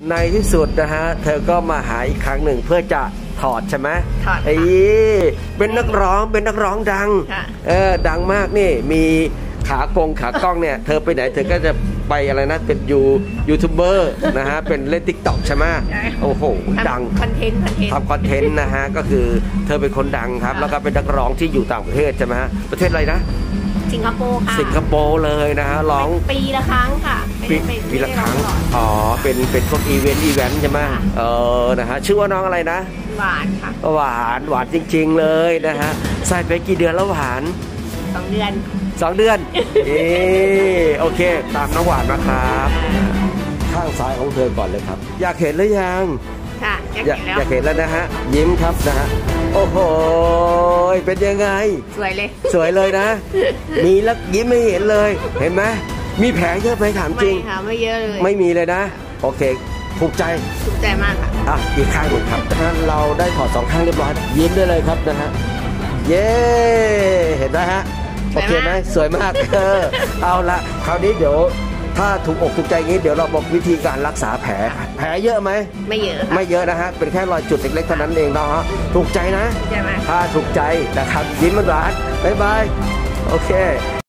ในที่สุดนะฮะเธอก็มาหาอีกครั้งหนึ่งเพื่อจะถอดใช่ไหมถอดเป็นนักร้องดังดังมากนี่มีขากล้องเนี่ยเธอไปไหนเธอก็จะไปอะไรนะเป็นยูทูบเบอร์นะฮะเป็นเล่น TikTok ใช่ไหมโอ้โหดังคอนเทนต์ทำคอนเทนต์นะฮะก็คือเธอเป็นคนดังครับแล้วก็เป็นนักร้องที่อยู่ต่างประเทศใช่ไหมฮะประเทศอะไรนะสิงคโปร์ค่ะสิงคโปร์เลยนะฮะร้องปีละครั้งค่ะปีละครั้งอ๋อเป็นพวกอีเวนต์ใช่ไหมนะฮะชื่อว่าน้องอะไรนะหวานค่ะหวานจริงๆเลยนะฮะใส่ไปกี่เดือนแล้วหวาน 2 เดือนโอเคตามน้องหวานนะครับข้างซ้ายของเธอก่อนเลยครับอยากเห็นหรือยังค่ะอยากเห็นแล้วนะฮะยิ้มครับนะฮะโอ้โหเป็นยังไงสวยเลยนะมีแล้วยิ้มไม่เห็นเลยเห็นไหมมีแผลเยอะไหมถามจริงไม่ค่ะไม่เยอะเลยไม่มีเลยนะโอเคถูกใจมากค่ะอีกข้างหนึ่งครับนะฮะเราได้ถอด2 ข้างเรียบร้อยยิ้มได้เลยครับนะฮะเย้เห็นไหมฮะโอเคไหมสวยมากเอาละคราวนี้เดี๋ยวถ้าถูกอกถูกใจงี้เดี๋ยวเราบอกวิธีการรักษาแผลเยอะไหมไม่เยอะนะฮะเป็นแค่รอยจุดเล็กๆเท่านั้นเองเนาะถูกใจนะใช่ไหมถ้าถูกใจนะครับยิ้มหวานบ๊ายบายโอเค